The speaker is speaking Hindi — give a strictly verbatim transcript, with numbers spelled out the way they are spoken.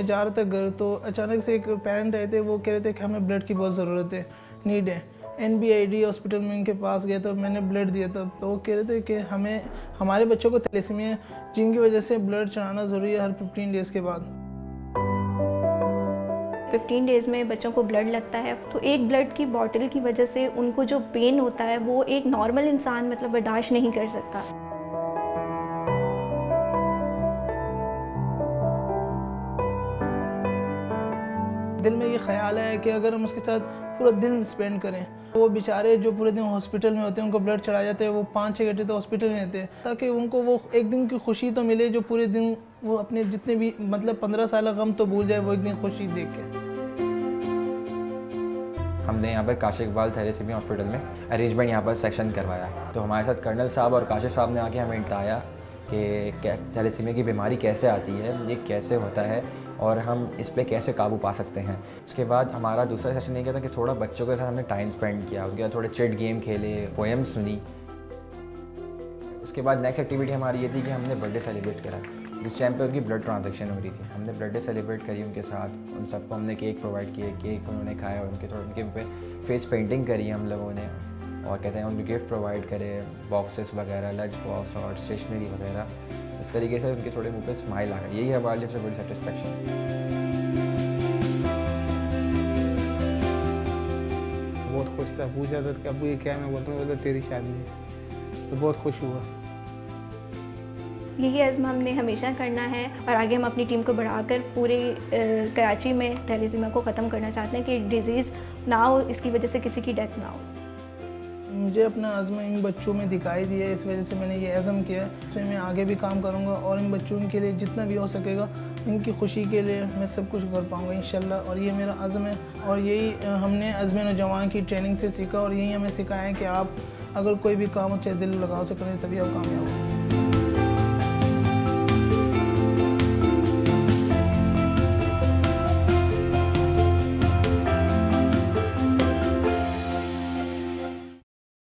जा रहा था घर, तो अचानक से एक पेरेंट आए थे, वो कह रहे थे कि हमें ब्लड की बहुत ज़रूरत है, नीड है। N B I D hospital में उनके पास गया था, मैंने ब्लड दिया था, तो वो कह रहे थे कि हमें हमारे बच्चों को थैलेसीमिया है, जिनकी वजह से ब्लड चढ़ाना ज़रूरी है हर फिफ्टीन डेज़ के बाद। फिफ्टीन डेज़ में बच्चों को ब्लड लगता है, तो एक ब्लड की बॉटल की वजह से उनको जो पेन होता है वो एक नॉर्मल इंसान मतलब बर्दाश्त नहीं कर सकता। दिल में ये ख्याल है कि अगर हम उसके साथ पूरा दिन स्पेंड करें, वो बेचारे जो पूरे दिन हॉस्पिटल में होते हैं, उनको ब्लड चढ़ाया जाता है, वो पाँच छः घंटे तो हॉस्पिटल में रहते हैं, ताकि उनको वो एक दिन की खुशी तो मिले, जो पूरे दिन वो अपने जितने भी मतलब पंद्रह साल गम तो भूल जाए वो एक दिन खुशी देख के। हमने यहाँ पर काशिफ इकबाल थैलेसीमिया हॉस्पिटल में अरेंजमेंट यहाँ पर सेक्शन करवाया, तो हमारे साथ कर्नल साहब और काशिफ साहब ने आके हमें बताया कि थैलेसीमिया की बीमारी कैसे आती है, ये कैसे होता है और हम इस पे कैसे काबू पा सकते हैं। उसके बाद हमारा दूसरा सेशन ये किया था कि थोड़ा बच्चों के साथ हमने टाइम स्पेंड किया, उनके साथ थोड़े चिट गेम खेले, पोएम सुनी। उसके बाद नेक्स्ट एक्टिविटी हमारी ये थी कि हमने बर्थडे सेलिब्रेट करा, जिस टाइम पे उनकी ब्लड ट्रांजैक्शन हो रही थी। हमने बर्थडे सेलिब्रेट करी उनके साथ, उन सबको हमने केक प्रोवाइड किए, केक उन्होंने खाया, उनके थोड़े उनके पे फेस पेंटिंग करी हम लोगों ने, और कहते हैं उनको गिफ्ट प्रोवाइड करे, बॉक्सेस वगैरह, लंच बॉक्स और स्टेशनरी वगैरह। इस तरीके से उनके थोड़े मुंह पे स्माइल आ गई, यही है हमारे लिए सबसे बड़ी सेटिस्फेक्शन। बहुत खुश था, पूछा था कि अबू ये क्या, मैं बोलता हूँ बोला तेरी शादी है, तो बहुत खुश हुआ। यही अज़्म हमने हमेशा करना है और आगे हम अपनी टीम को बढ़ाकर पूरे कराची में थैलेसीमिया को ख़त्म करना चाहते हैं कि डिज़ीज़ ना हो, इसकी वजह से किसी की डेथ ना हो। मुझे अपना अज़्म इन बच्चों में दिखाई दिया है, इस वजह से मैंने ये अज़्म किया है। तो मैं आगे भी काम करूँगा और इन बच्चों के लिए जितना भी हो सकेगा, इनकी खुशी के लिए मैं सब कुछ कर पाऊँगा इंशाल्लाह। और ये मेरा अज़्म है और यही हमने अज़्म नौजवान की ट्रेनिंग से सीखा और यही हमें सिखाया है कि आप अगर कोई भी काम हो चाहे दिल लगाओ से करें, तभी आप कामयाब हो।